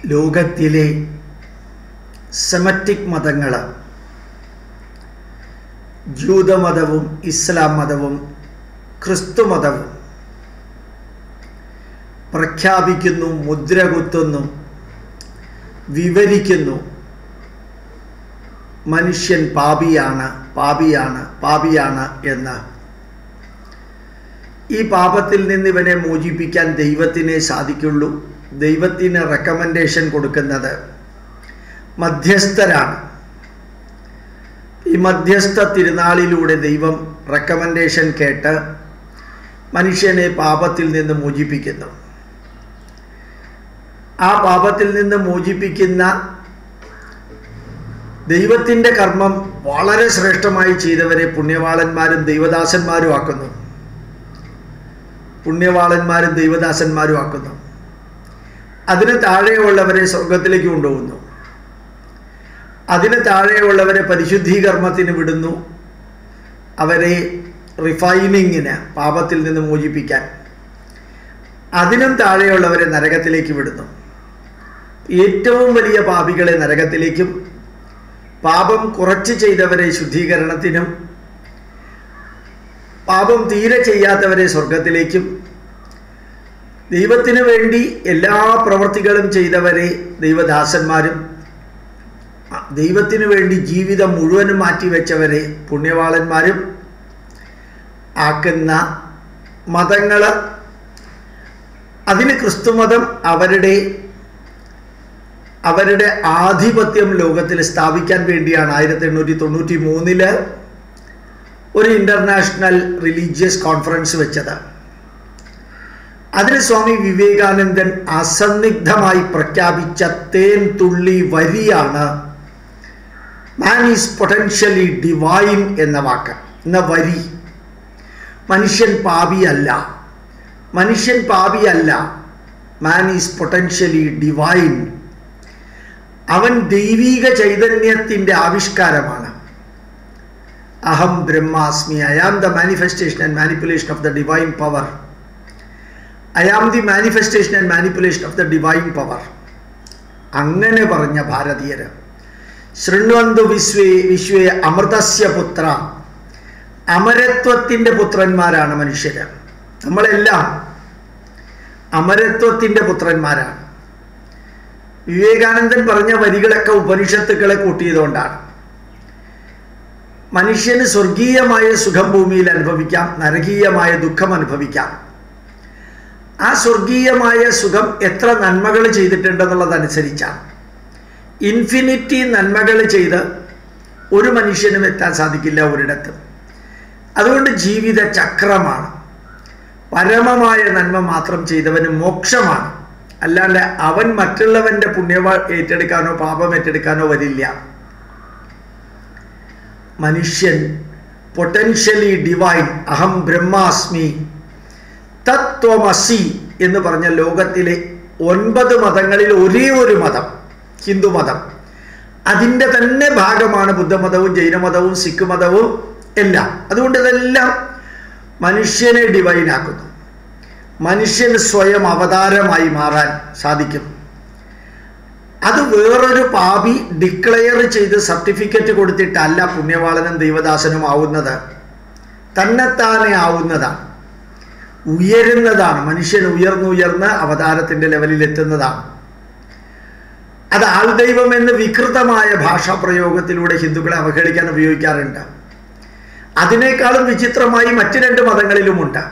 ലോകത്തിലെ സെമറ്റിക് മതങ്ങൾ ജൂതമതവും ഇസ്ലാം മതവും ക്രിസ്തു മതവും പ്രഖ്യാപിക്കുന്നു, മുദ്ര കുത്തുന്നു, വിവരിക്കുന്നു. മനുഷ്യൻ പാപിയാണ് പാപിയാണ് പാപിയാണ് എന്ന്. ഈ പാപത്തിൽ നിന്ന് ഇവനെ മോചിപ്പിക്കാൻ ദൈവത്തിനെ സാധിക്കുള്ളൂ. ദൈവത്തിന് റെക്കമെൻഡേഷൻ കൊടുക്കുന്നത് മധ്യസ്ഥരാണ്. ഈ മധ്യസ്ഥ തിരുനാളിലൂടെ ദൈവം റെക്കമെൻഡേഷൻ കേട്ട് മനുഷ്യനെ പാപത്തിൽ നിന്ന് മോചിപ്പിക്കുന്നു. ആ പാപത്തിൽ നിന്ന് മോചിപ്പിക്കുന്ന ദൈവത്തിൻ്റെ കർമ്മം വളരെ ശ്രേഷ്ഠമായി ചെയ്തവരെ പുണ്യവാളന്മാരും ദൈവദാസന്മാരും ആക്കുന്നു. പുണ്യവാളന്മാരും ദൈവദാസന്മാരും ആക്കുന്നു. അതിന് താഴെയുള്ളവരെ സ്വർഗത്തിലേക്ക് കൊണ്ടുപോകുന്നു. അതിന് താഴെയുള്ളവരെ പരിശുദ്ധീകരണത്തിന് വിടുന്നു. അവരെ റിഫൈനിങ്ങിന്, പാപത്തിൽ നിന്ന് മോചിപ്പിക്കാൻ. അതിനും താഴെയുള്ളവരെ നരകത്തിലേക്ക് വിടുന്നു. ഏറ്റവും വലിയ പാപികളെ നരകത്തിലേക്കും, പാപം കുറച്ച് ചെയ്തവരെ ശുദ്ധീകരണത്തിനും, പാപം തീരെ ചെയ്യാത്തവരെ സ്വർഗത്തിലേക്കും, ദൈവത്തിന് വേണ്ടി എല്ലാ പ്രവൃത്തികളും ചെയ്തവരെ ദൈവദാസന്മാരും, ദൈവത്തിന് വേണ്ടി ജീവിതം മുഴുവനും മാറ്റിവെച്ചവരെ പുണ്യവാളന്മാരും ആക്കുന്ന മതങ്ങൾ. അതിന് ക്രിസ്തുമതം അവരുടെ ആധിപത്യം ലോകത്തിൽ സ്ഥാപിക്കാൻ വേണ്ടിയാണ് 1893 ഒരു ഇൻ്റർനാഷണൽ റിലീജിയസ് കോൺഫറൻസ് വെച്ചത്. അതിന് സ്വാമി വിവേകാനന്ദൻ അസന്നിഗ്ധമായി പ്രഖ്യാപിച്ച തേൻ തുള്ളി വരിയാണ് മാൻ ഈസ് പൊട്ടൻഷ്യലി ഡിവൈൻ എന്ന വാക്ക്, എന്ന വരി. മനുഷ്യൻ പാപിയല്ല, മനുഷ്യൻ പാപിയല്ല, മാൻ ഈസ് പൊട്ടൻഷ്യലി ഡിവൈൻ. അവൻ ദൈവീക ചൈതന്യത്തിൻ്റെ ആവിഷ്കാരമാണ്. അഹം ബ്രഹ്മാസ്മി, I am the manifestation and manipulation of the divine power. I am the manifestation and manipulation of the divine power. അങ്ങനെ പറഞ്ഞ ഭാരതീയർ ശൃണ്വന്തു വിശ്വേ അമൃതസ്യ പുത്ര, അമരത്വത്തിൻ്റെ പുത്രന്മാരാണ് മനുഷ്യർ. നമ്മളെല്ലാം അമരത്വത്തിൻ്റെ പുത്രന്മാരാണ്. വിവേകാനന്ദൻ പറഞ്ഞ വരികളൊക്കെ ഉപനിഷത്തുക്കളെ കൂട്ടിയതുകൊണ്ടാണ്. മനുഷ്യന് സ്വർഗീയമായ സുഖം ഭൂമിയിൽ അനുഭവിക്കാം, നരകീയമായ ദുഃഖം അനുഭവിക്കാം. ആ സ്വർഗീയമായ സുഖം എത്ര നന്മകൾ ചെയ്തിട്ടുണ്ടെന്നുള്ളതനുസരിച്ചാണ്. ഇൻഫിനിറ്റി നന്മകൾ ചെയ്ത് ഒരു മനുഷ്യനും എത്താൻ സാധിക്കില്ല ഒരിടത്തും. അതുകൊണ്ട് ജീവിത ചക്രമാണ്. പരമമായ നന്മ മാത്രം ചെയ്തവന് മോക്ഷമാണ്. അല്ലാണ്ട് അവൻ മറ്റുള്ളവൻ്റെ പുണ്യം ഏറ്റെടുക്കാനോ പാപം ഏറ്റെടുക്കാനോ വരില്ല. മനുഷ്യൻ പൊട്ടൻഷ്യലി ഡിവൈൻ, അഹം ബ്രഹ്മാസ്മി തത്വമസി എന്ന് പറഞ്ഞ ലോകത്തിലെ 9 മതങ്ങളിൽ ഒരേ ഒരു മതം ഹിന്ദു മതം. അതിൻ്റെ തന്നെ ഭാഗമാണ് ബുദ്ധമതവും ജൈനമതവും സിഖ് മതവും എല്ലാം. അതുകൊണ്ട് ഇതെല്ലാം മനുഷ്യനെ ഡിവൈനാക്കുന്നു. മനുഷ്യന് സ്വയം അവതാരമായി മാറാൻ സാധിക്കും. അത് വേറൊരു പാപി ഡിക്ലെയർ ചെയ്ത് സർട്ടിഫിക്കറ്റ് കൊടുത്തിട്ടല്ല പുണ്യവാളനും ദൈവദാസനും ആവുന്നത്. തന്നെത്താനെ ആവുന്നതാണ്, ഉയരുന്നതാണ്. മനുഷ്യൻ ഉയർന്നുയർന്ന് അവതാരത്തിൻ്റെ ലെവലിൽ എത്തുന്നതാണ്. അത് ആൾദൈവം എന്ന് വികൃതമായ ഭാഷാപ്രയോഗത്തിലൂടെ ഹിന്ദുക്കളെ അവഹേളിക്കാൻ ഉപയോഗിക്കാറുണ്ട്. അതിനേക്കാളും വിചിത്രമായി മറ്റ് 2 മതങ്ങളിലുമുണ്ട്.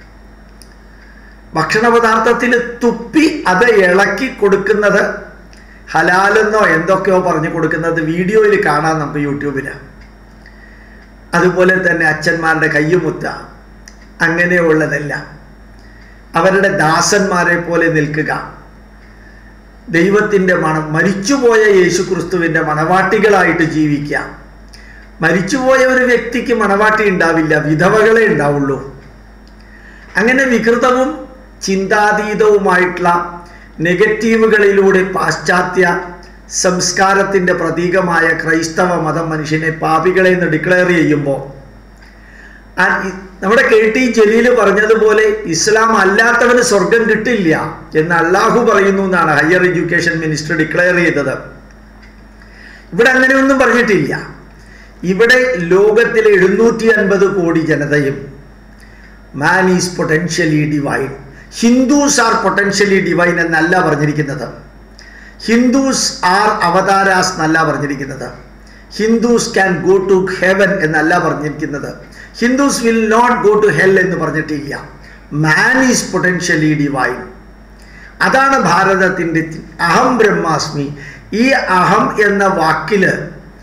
ഭക്ഷണ പദാർത്ഥത്തിൽ തുപ്പി അത് ഇളക്കി കൊടുക്കുന്നത് ഹലാലെന്നോ എന്തൊക്കെയോ പറഞ്ഞു കൊടുക്കുന്നത് വീഡിയോയിൽ കാണാം നമുക്ക് യൂട്യൂബിൽ. അതുപോലെ തന്നെ അച്ഛന്മാരുടെ കയ്യുമുത്ത, അങ്ങനെയുള്ളതെല്ലാം. അവരുടെ ദാസന്മാരെ പോലെ നിൽക്കുക, ദൈവത്തിൻ്റെ മരിച്ചുപോയ യേശു ക്രിസ്തുവിൻ്റെ മണവാട്ടികളായിട്ട് ജീവിക്കുക. മരിച്ചുപോയ ഒരു വ്യക്തിക്ക് മണവാട്ടി ഉണ്ടാവില്ല, വിധവകളെ ഉണ്ടാവുള്ളൂ. അങ്ങനെ വികൃതവും ചിന്താതീതവുമായിട്ടുള്ള നെഗറ്റീവുകളിലൂടെ പാശ്ചാത്യ സംസ്കാരത്തിൻ്റെ പ്രതീകമായ ക്രൈസ്തവ മതം മനുഷ്യനെ പാപികളെ എന്ന് ഡിക്ലെയർ ചെയ്യുമ്പോൾ നമ്മുടെ KT ജലീൽ പറഞ്ഞതുപോലെ ഇസ്ലാം അല്ലാത്തവന് സ്വർഗം കിട്ടില്ല എന്ന് അള്ളാഹു പറയുന്നു എന്നാണ് ഹയർ എഡ്യൂക്കേഷൻ മിനിസ്റ്റർ ഡിക്ലെയർ ചെയ്തത്. ഇവിടെ അങ്ങനെയൊന്നും പറഞ്ഞിട്ടില്ല. ഇവിടെ ലോകത്തിലെ 750 കോടി ജനതയും man is potentially divine, Hindus are potentially divine എന്നല്ല പറഞ്ഞിരിക്കുന്നത്. ഹിന്ദുസ് ആർ അവതാരാസ് എന്നല്ല പറഞ്ഞിരിക്കുന്നത്. Hindus can go to heaven എന്നല്ല പറഞ്ഞിരിക്കുന്നത്. Hindus will not go to hell എന്ന് പറഞ്ഞിട്ടില്ല. Man is potentially divine. അതാണ് ഭാരതത്തിൻ്റെ അഹം ബ്രഹ്മാസ്മി. ഈ അഹം എന്ന വാക്കില്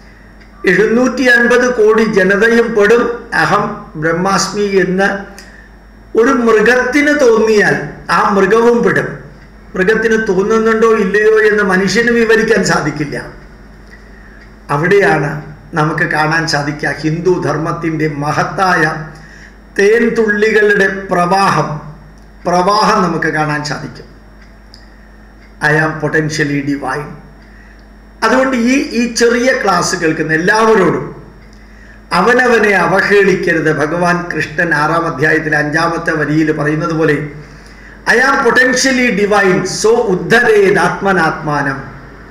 750 കോടി ജനതയും പെടും. അഹം ബ്രഹ്മാസ്മി എന്ന് ഒരു മൃഗത്തിന് തോന്നിയാൽ ആ മൃഗവും പെടും. മൃഗത്തിന് തോന്നുന്നുണ്ടോ ഇല്ലയോ എന്ന് മനുഷ്യന് വിവരിക്കാൻ സാധിക്കില്ല. അവിടെയാണ് നമുക്ക് കാണാൻ സാധിക്കുക ഹിന്ദു ധർമ്മത്തിൻ്റെ മഹത്തായ തേൻതുള്ളികളുടെ പ്രവാഹം നമുക്ക് കാണാൻ സാധിക്കും. I am potentially divine. അതുകൊണ്ട് ഈ ചെറിയ ക്ലാസ് കേൾക്കുന്ന എല്ലാവരോടും അവനവനെ അവഹേളിക്കരുത്. ഭഗവാൻ കൃഷ്ണൻ 6-ാം അധ്യായത്തിലെ 5-ാമത്തെ വരിയിൽ പറയുന്നത് പോലെ I am potentially divine so ഉദ്ധരേത് ആത്മനാത്മാനം.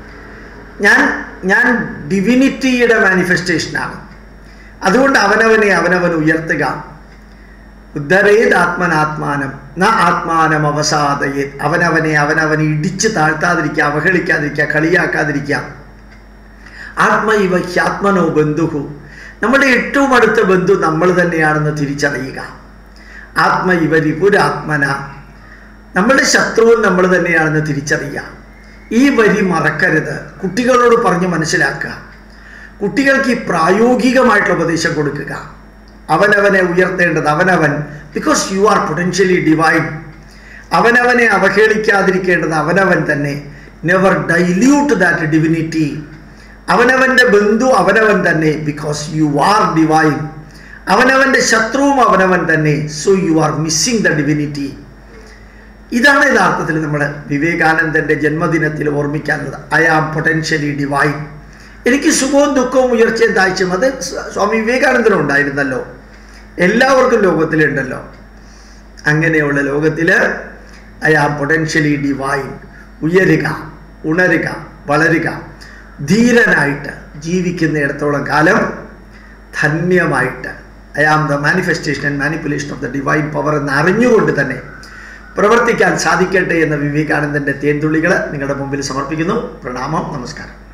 ഞാൻ ഡിവിനിറ്റിയുടെ മാനിഫെസ്റ്റേഷനാണ്. അതുകൊണ്ട് അവനവൻ ഉയർത്തുക. ഉദ്ധരേത് ആത്മനാത്മാനം ന ആത്മാനം അവസാദയേത്. അവനവനെ ഇടിച്ച് താഴ്ത്താതിരിക്കുക, അവഹേളിക്കാതിരിക്കുക, കളിയാക്കാതിരിക്കുക. ആത്മൈവ ഹ്യാത്മനോ ബന്ധുഹു. നമ്മുടെ ഏറ്റവും അടുത്ത ബന്ധു നമ്മൾ തന്നെയാണെന്ന് തിരിച്ചറിയുക. ആത്മൈവ രിപുരാത്മന. നമ്മുടെ ശത്രുവും നമ്മൾ തന്നെയാണെന്ന് തിരിച്ചറിയുക. ഈ വരി മറക്കരുത്. കുട്ടികളോട് പറഞ്ഞ് മനസ്സിലാക്കുക. കുട്ടികൾക്ക് ഈ പ്രായോഗികമായിട്ടുള്ള ഉപദേശം കൊടുക്കുക. അവനവനെ ഉയർത്തേണ്ടത് അവനവൻ, because you are potentially divine. അവനവനെ അവഹേളിക്കാതിരിക്കേണ്ടത് അവനവൻ തന്നെ. Never dilute that divinity. അവനവൻ്റെ ബന്ധു അവനവൻ തന്നെ, ബിക്കോസ് യു ആർ ഡിവൈൻ. അവനവൻ്റെ ശത്രുവും അവനവൻ തന്നെ, so you are missing the divinity. ഇതാണ് യഥാർത്ഥത്തിൽ നമ്മൾ വിവേകാനന്ദൻ്റെ ജന്മദിനത്തിൽ ഓർമ്മിക്കാനുള്ളത്. I am potentially divine. എനിക്ക് സുഖവും ദുഃഖവും ഉയർച്ചയും താഴ്ചയും അത് സ്വാമി വിവേകാനന്ദനും ഉണ്ടായിരുന്നല്ലോ. എല്ലാവർക്കും ലോകത്തിലുണ്ടല്ലോ. അങ്ങനെയുള്ള ലോകത്തിൽ ഐ ആം പൊട്ടൻഷ്യലി ഡിവൈൻ. ഉയരുക, ഉണരുക, വളരുക. ധീരനായിട്ട് ജീവിക്കുന്നിടത്തോളം കാലം ധന്യമായിട്ട് I am the manifestation and manipulation of the divine power എന്ന് അറിഞ്ഞുകൊണ്ട് തന്നെ പ്രവർത്തിക്കാൻ സാധിക്കട്ടെ എന്ന വിവേകാനന്ദൻ്റെ തേൻതുള്ളികൾ നിങ്ങളുടെ മുമ്പിൽ സമർപ്പിക്കുന്നു. പ്രണാമം, നമസ്കാരം.